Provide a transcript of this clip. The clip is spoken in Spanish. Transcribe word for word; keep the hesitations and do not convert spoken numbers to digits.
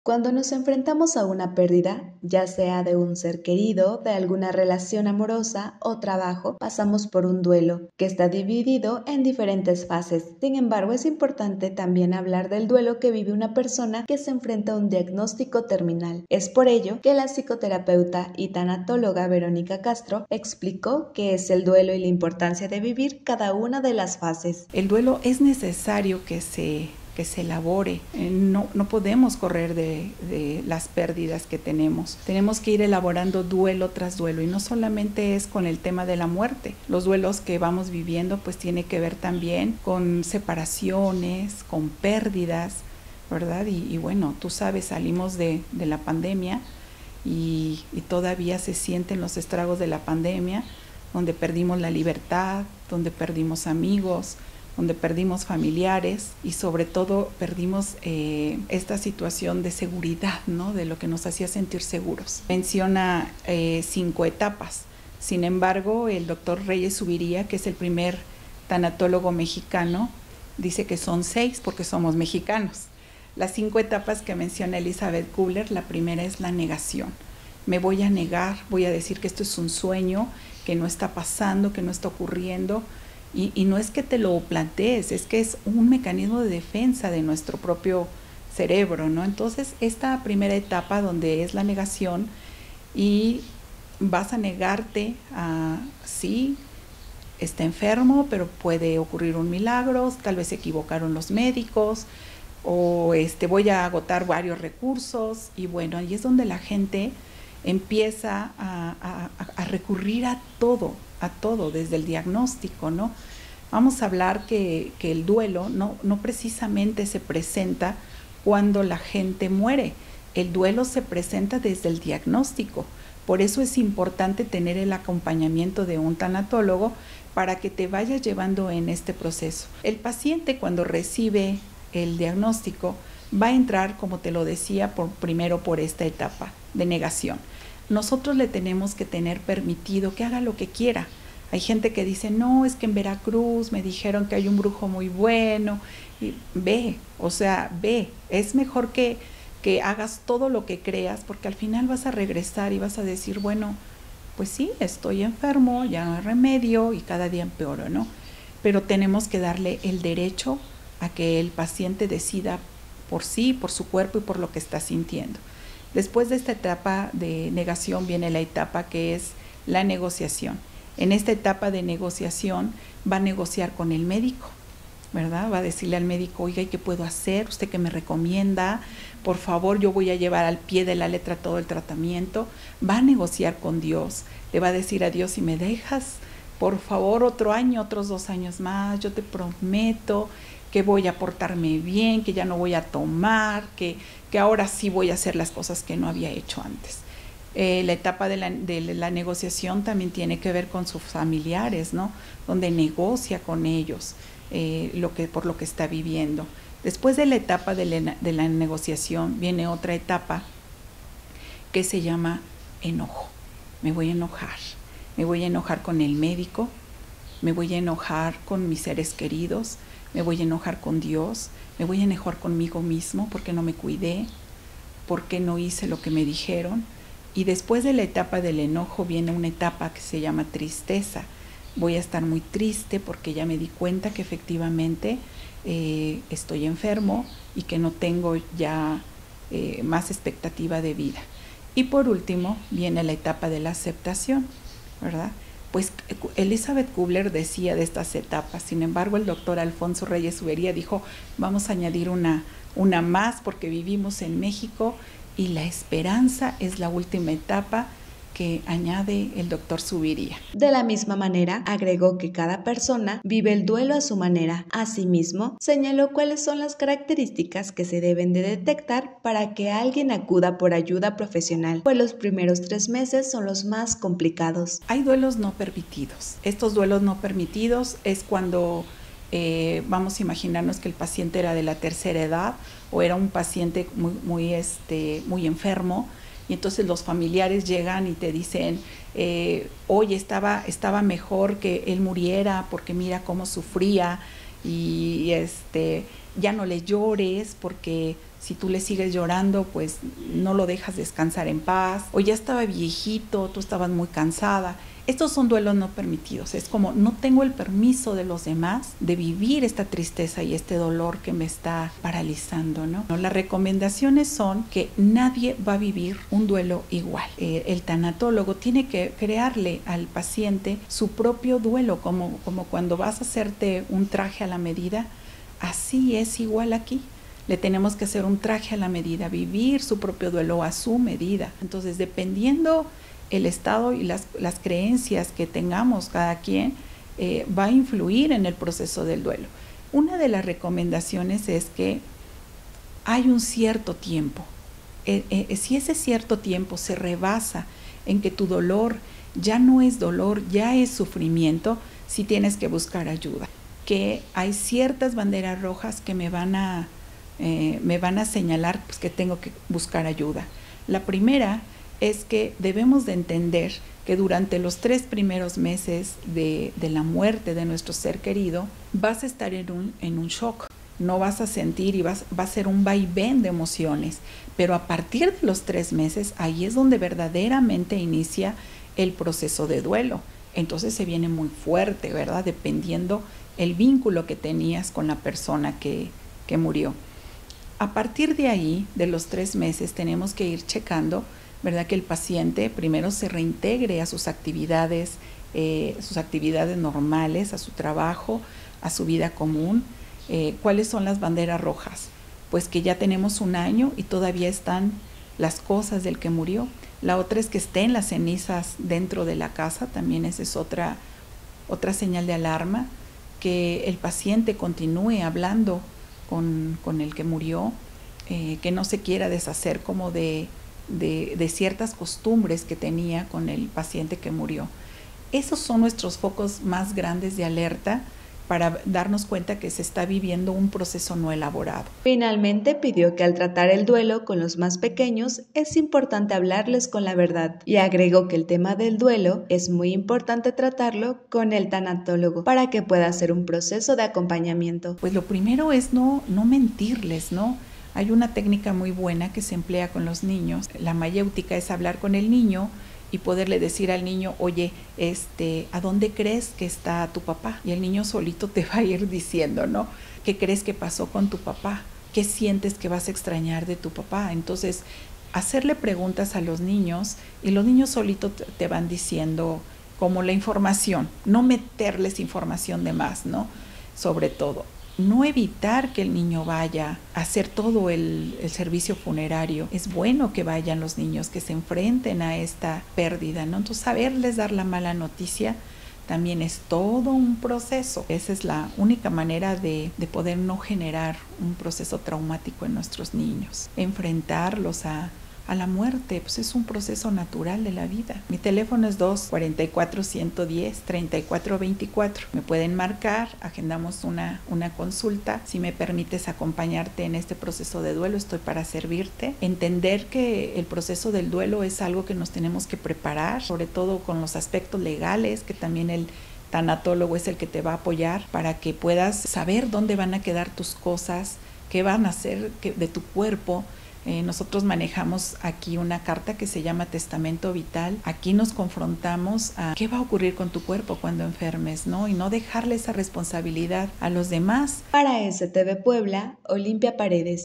Cuando nos enfrentamos a una pérdida, ya sea de un ser querido, de alguna relación amorosa o trabajo, pasamos por un duelo que está dividido en diferentes fases. Sin embargo, es importante también hablar del duelo que vive una persona que se enfrenta a un diagnóstico terminal. Es por ello que la psicoterapeuta y tanatóloga Verónica Castro explicó qué es el duelo y la importancia de vivir cada una de las fases. El duelo es necesario que se que se elabore. No, no podemos correr de, de las pérdidas que tenemos. Tenemos que ir elaborando duelo tras duelo, y no solamente es con el tema de la muerte. Los duelos que vamos viviendo pues tiene que ver también con separaciones, con pérdidas, ¿verdad? Y, y bueno, tú sabes, salimos de, de la pandemia y, y todavía se sienten los estragos de la pandemia, donde perdimos la libertad, donde perdimos amigos, donde perdimos familiares y sobre todo perdimos eh, esta situación de seguridad, ¿no? De lo que nos hacía sentir seguros. Menciona eh, cinco etapas. Sin embargo, el doctor Reyes Subiría, que es el primer tanatólogo mexicano, dice que son seis porque somos mexicanos. Las cinco etapas que menciona Elizabeth Kubler, la primera es la negación. Me voy a negar, voy a decir que esto es un sueño, que no está pasando, que no está ocurriendo. Y, y no es que te lo plantees, es que es un mecanismo de defensa de nuestro propio cerebro, ¿no? Entonces, esta primera etapa donde es la negación, y vas a negarte a, sí, está enfermo, pero puede ocurrir un milagro, tal vez se equivocaron los médicos, o este, voy a agotar varios recursos, y bueno, ahí es donde la gente empieza a, a, a recurrir a todo, a todo, desde el diagnóstico, ¿no? Vamos a hablar que, que el duelo no, no precisamente se presenta cuando la gente muere. El duelo se presenta desde el diagnóstico. Por eso es importante tener el acompañamiento de un tanatólogo para que te vaya llevando en este proceso. El paciente, cuando recibe el diagnóstico, va a entrar, como te lo decía, por, primero por esta etapa de negación. Nosotros le tenemos que tener permitido que haga lo que quiera. Hay gente que dice, no, es que en Veracruz me dijeron que hay un brujo muy bueno. Y ve, o sea, ve, es mejor que, que hagas todo lo que creas, porque al final vas a regresar y vas a decir, bueno, pues sí, estoy enfermo, ya no hay remedio y cada día empeoro, ¿no? Pero tenemos que darle el derecho a que el paciente decida por sí, por su cuerpo y por lo que está sintiendo. Después de esta etapa de negación viene la etapa que es la negociación. En esta etapa de negociación va a negociar con el médico, ¿verdad? Va a decirle al médico, oiga, ¿y qué puedo hacer? ¿Usted qué me recomienda? Por favor, yo voy a llevar al pie de la letra todo el tratamiento. Va a negociar con Dios. Le va a decir a Dios, si me dejas, por favor, otro año, otros dos años más, yo te prometo que voy a portarme bien, que ya no voy a tomar, que, que ahora sí voy a hacer las cosas que no había hecho antes. Eh, la etapa de la, de la negociación también tiene que ver con sus familiares, ¿no? Donde negocia con ellos eh, lo que, por lo que está viviendo. Después de la etapa de la, de la negociación viene otra etapa que se llama enojo. Me voy a enojar. Me voy a enojar con el médico, me voy a enojar con mis seres queridos, me voy a enojar con Dios, me voy a enojar conmigo mismo porque no me cuidé, porque no hice lo que me dijeron. Y después de la etapa del enojo viene una etapa que se llama tristeza. Voy a estar muy triste porque ya me di cuenta que efectivamente eh, estoy enfermo y que no tengo ya eh, más expectativa de vida. Y por último viene la etapa de la aceptación, ¿verdad? Pues Elizabeth Kubler decía de estas etapas. Sin embargo, el doctor Alfonso Reyes Subiría dijo, vamos a añadir una, una más porque vivimos en México y la esperanza es la última etapa que añade el doctor Subiría. De la misma manera, agregó que cada persona vive el duelo a su manera. Asimismo, señaló cuáles son las características que se deben de detectar para que alguien acuda por ayuda profesional, pues los primeros tres meses son los más complicados. Hay duelos no permitidos. Estos duelos no permitidos es cuando eh, vamos a imaginarnos que el paciente era de la tercera edad o era un paciente muy, muy, este, muy enfermo, y entonces los familiares llegan y te dicen, eh, oye, estaba, estaba mejor que él muriera porque mira cómo sufría y este, ya no le llores porque Si tú le sigues llorando, pues no lo dejas descansar en paz. O ya estaba viejito, tú estabas muy cansada. Estos son duelos no permitidos. Es como no tengo el permiso de los demás de vivir esta tristeza y este dolor que me está paralizando, ¿no? Las recomendaciones son que nadie va a vivir un duelo igual. Eh, el tanatólogo tiene que crearle al paciente su propio duelo, como, como cuando vas a hacerte un traje a la medida. Así es igual aquí. Le tenemos que hacer un traje a la medida, vivir su propio duelo a su medida. Entonces, dependiendo el estado y las, las creencias que tengamos cada quien, eh, va a influir en el proceso del duelo. Una de las recomendaciones es que hay un cierto tiempo. Eh, eh, si ese cierto tiempo se rebasa en que tu dolor ya no es dolor, ya es sufrimiento, sí tienes que buscar ayuda. Que hay ciertas banderas rojas que me van a, eh, me van a señalar pues, que tengo que buscar ayuda. La primera es que debemos de entender que durante los tres primeros meses de, de la muerte de nuestro ser querido, vas a estar en un, en un shock. No vas a sentir y vas, va a ser un vaivén de emociones. Pero a partir de los tres meses, ahí es donde verdaderamente inicia el proceso de duelo. Entonces se viene muy fuerte, ¿verdad? Dependiendo el vínculo que tenías con la persona que, que murió. A partir de ahí, de los tres meses, tenemos que ir checando, ¿verdad? Que el paciente primero se reintegre a sus actividades, eh, sus actividades normales, a su trabajo, a su vida común. Eh, ¿Cuáles son las banderas rojas? Pues que ya tenemos un año y todavía están las cosas del que murió. La otra es que estén las cenizas dentro de la casa, también esa es otra, otra señal de alarma. Que el paciente continúe hablando con, con el que murió, eh, que no se quiera deshacer como de De, de ciertas costumbres que tenía con el paciente que murió. Esos son nuestros focos más grandes de alerta para darnos cuenta que se está viviendo un proceso no elaborado. Finalmente pidió que al tratar el duelo con los más pequeños es importante hablarles con la verdad y agregó que el tema del duelo es muy importante tratarlo con el tanatólogo para que pueda hacer un proceso de acompañamiento. Pues lo primero es no, no mentirles, ¿no? Hay una técnica muy buena que se emplea con los niños. La mayéutica es hablar con el niño y poderle decir al niño, oye, este, ¿a dónde crees que está tu papá? Y el niño solito te va a ir diciendo, ¿no? ¿Qué crees que pasó con tu papá? ¿Qué sientes que vas a extrañar de tu papá? Entonces, hacerle preguntas a los niños y los niños solitos te van diciendo como la información, no meterles información de más, ¿no? Sobre todo. No evitar que el niño vaya a hacer todo el, el servicio funerario. Es bueno que vayan los niños, que se enfrenten a esta pérdida, ¿no? Entonces, saberles dar la mala noticia también es todo un proceso. Esa es la única manera de, de poder no generar un proceso traumático en nuestros niños. Enfrentarlos a, a la muerte, pues es un proceso natural de la vida. Mi teléfono es dos cuatro cuatro, uno uno cero, tres cuatro dos cuatro. Me pueden marcar, agendamos una, una consulta. Si me permites acompañarte en este proceso de duelo, estoy para servirte. Entender que el proceso del duelo es algo que nos tenemos que preparar, sobre todo con los aspectos legales, que también el tanatólogo es el que te va a apoyar para que puedas saber dónde van a quedar tus cosas, qué van a hacer de tu cuerpo. Eh, nosotros manejamos aquí una carta que se llama Testamento Vital. Aquí nos confrontamos a qué va a ocurrir con tu cuerpo cuando enfermes, ¿no? Y no dejarle esa responsabilidad a los demás. Para S T V Puebla, Olimpia Paredes.